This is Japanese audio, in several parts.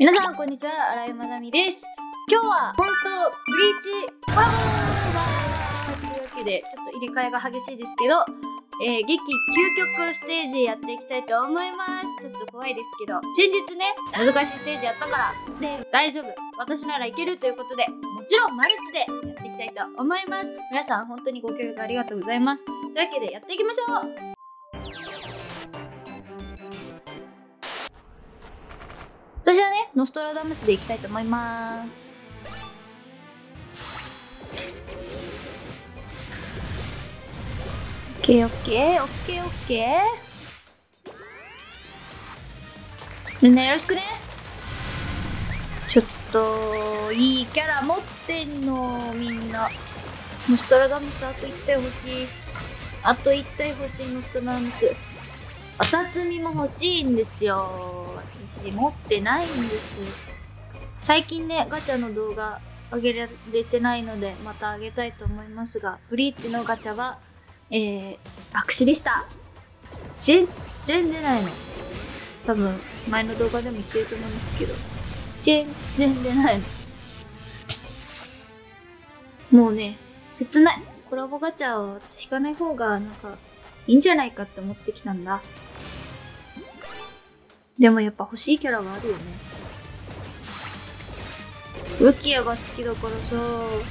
皆さんこんにちは、新井まなみです。今日はモンストブリーチコラボというわけでちょっと入れ替えが激しいですけど、劇究極ステージやっていきたいと思います。ちょっと怖いですけど、先日ね難しいステージやったからで大丈夫、私ならいけるということで、もちろんマルチでやっていきたいと思います。皆さん本当にご協力ありがとうございます。というわけでやっていきましょう。私はね、ノストラダムスでいきたいと思います。オッケーオッケーオッケーオッケー。みんなよろしくね。ちょっといいキャラ持ってんのみんな。ノストラダムスあと1体欲しい。あと1体欲しい。ノストラダムスアタツミも欲しいんですよ。私持ってないんです。最近ねガチャの動画上げられてないのでまた上げたいと思いますが、ブリーチのガチャは爆死でした。全然出ないの。多分前の動画でも言ってると思うんですけど、全然出ないの。もうね切ない。コラボガチャを私引かない方がなんかいいんじゃないかって思ってきたんだ。でもやっぱ欲しいキャラはあるよね。ルキアが好きだからさ。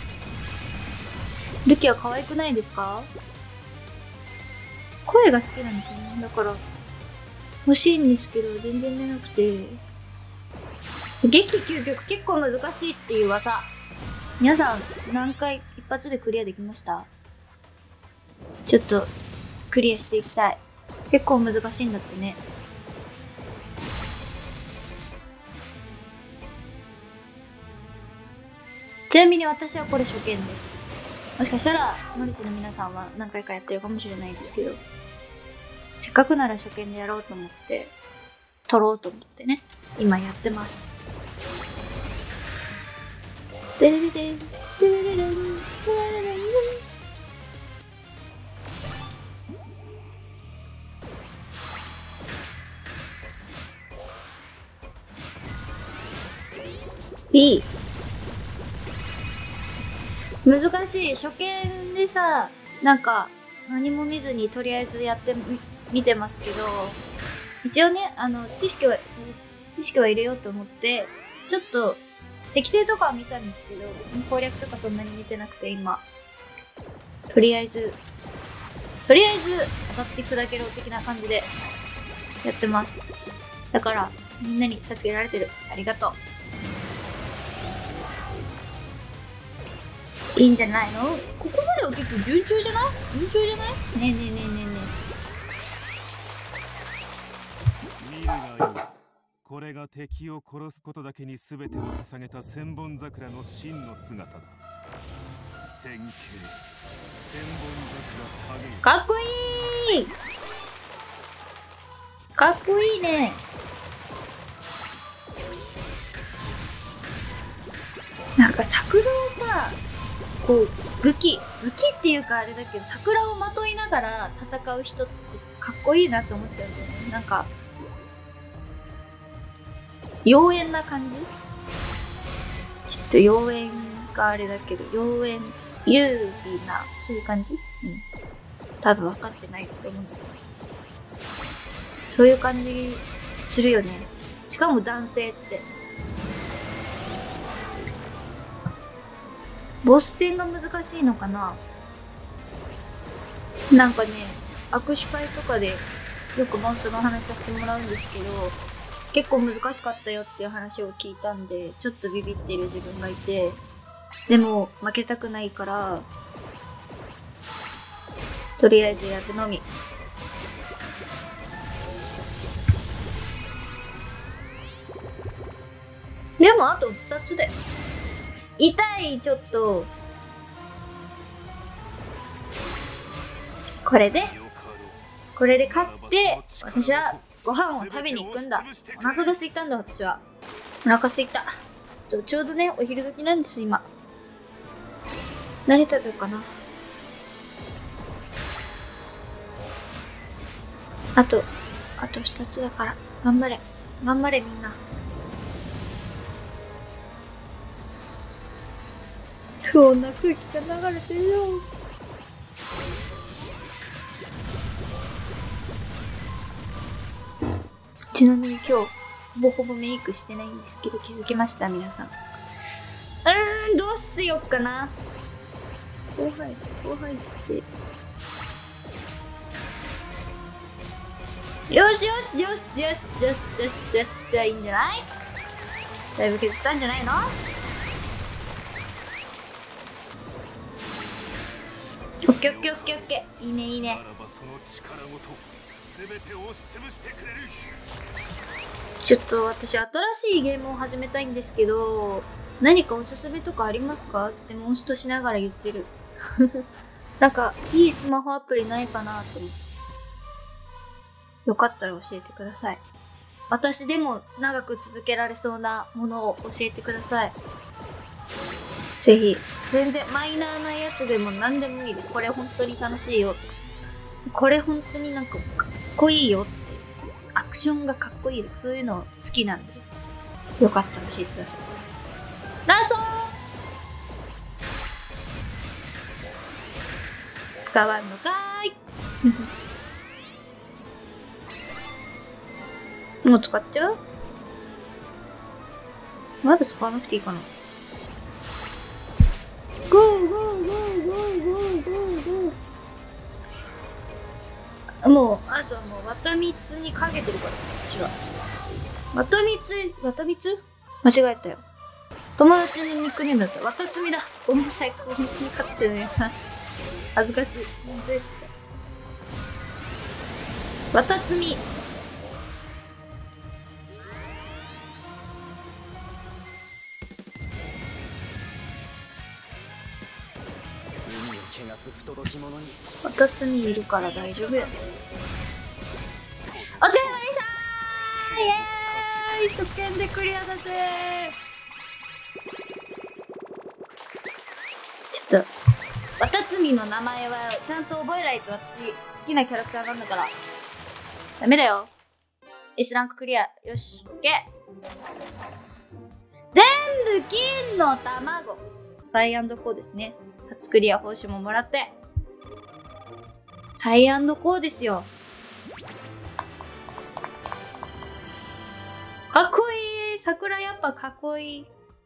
ルキア可愛くないですか？声が好きなんですよね。だから欲しいんですけど全然出なくて。劇究極結構難しいっていう噂。皆さん何回一発でクリアできました？ちょっとクリアしていきたい。結構難しいんだってね。ちなみに私はこれ初見です。もしかしたらマルチの皆さんは何回かやってるかもしれないですけど、せっかくなら初見でやろうと思って撮ろうと思ってね今やってます。デレレレンデレレレンデレレレン。B難しい。初見でさ、なんか何も見ずにとりあえずやってみてますけど、一応ね知識は入れようと思ってちょっと適正とかは見たんですけど、攻略とかそんなに見てなくて、今とりあえず当たって砕けろ的な感じでやってます。だからみんなに助けられてる。ありがとう。いいんじゃないの？ここまでは結構順調じゃない？ねえねえねえねえねえ。見るがよい。これが敵を殺すことだけに全てを捧げた千本桜の真の姿だ。千景、千本桜影。 かっこいい。かっこいいね。なんか桜をさ、こう武器っていうかあれだけど、桜をまといながら戦う人ってかっこいいなって思っちゃうんだよね。なんか妖艶な感じ。ちょっと妖艶があれだけど、妖艶優美なそういう感じ。多分分かってないと思うんだけど、そういう感じするよね。しかも男性って。ボス戦が難しいのかな。なんかね握手会とかでよくモンストの話させてもらうんですけど、結構難しかったよっていう話を聞いたんで、ちょっとビビってる自分がいて、でも負けたくないからとりあえずやるのみ。でもあと2つだよ。痛い。ちょっとこれで勝って私はご飯を食べに行くんだ。お腹が空いたんだ。私はお腹空いた。ちょうどねお昼時なんです今。何食べようかな。あと2つだから頑張れみんな。 不穏な空気が流れてるよ。ちなみに今日ほぼほぼメイクしてないんですけど、気づきました皆さん？どうしよっかな。こう入って。よし、いいんじゃない？だいぶ削ったんじゃないの？オッケー。いいね。ちょっと私新しいゲームを始めたいんですけど、何かおすすめとかありますかってモンストしながら言ってる。なんかいいスマホアプリないかなと思って。よかったら教えてください。私でも長く続けられそうなものを教えてください。ぜひ。全然マイナーなやつでも何でもいいです。これ本当に楽しいよ。これ本当になんかかっこいいよって。アクションがかっこいいです。そういうの好きなんで。よかったら教えてください。ラスト使わんのかーい。もう使っちゃう？まだ使わなくていいかな。ゴー。もう、あとはもう、綿蜜にかけてるから、私は。綿蜜間違えたよ。友達のニックネームだった。綿つみだ。ごめんなさい、こんなに勝っちゃうね。恥ずかしい。忘れちゃった。綿つみ。綿つみいるから大丈夫やね。お疲れ様でしたー。イエーイ、初見でクリアだぜー。ちょっと綿つみの名前はちゃんと覚えないと。私好きなキャラクターなんだから。ダメだよ。S ランククリア。よし、オッケー。全部金の卵。サイ&コーですね。初クリア報酬ももらって。サイ&コーですよ。かっこいい。桜やっぱかっこいい。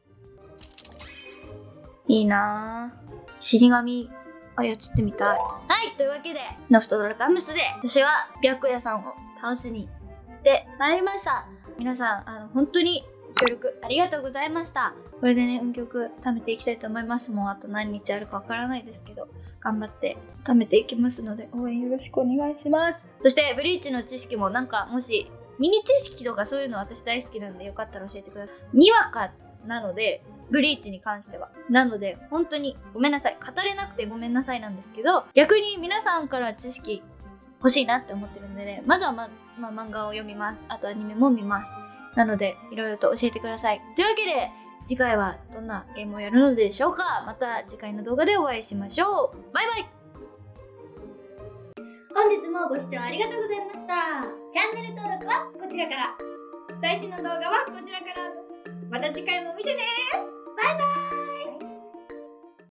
いいなぁ。死神操ってみたい。はい、というわけで、ノストドラダムスで私は白夜さんを倒しに行ってまいりました。皆さん、本当に協力ありがとうございました。これでね、運曲貯めていきたいと思います。もうあと何日あるかわからないですけど、頑張って貯めていきますので、応援よろしくお願いします。そして、ブリーチの知識もなんか、もし、ミニ知識とかそういうの私大好きなんで、よかったら教えてください。にわかなので、ブリーチに関しては。なので、本当にごめんなさい。語れなくてごめんなさいなんですけど、逆に皆さんから知識欲しいなって思ってるんでね、まずは漫画を読みます。あとアニメも見ます。なので、いろいろと教えてください。というわけで、次回はどんなゲームをやるのでしょうか。また次回の動画でお会いしましょう。バイバイ。本日もご視聴ありがとうございました。チャンネル登録はこちらから。最新の動画はこちらから。また次回も見てね。バイバイ。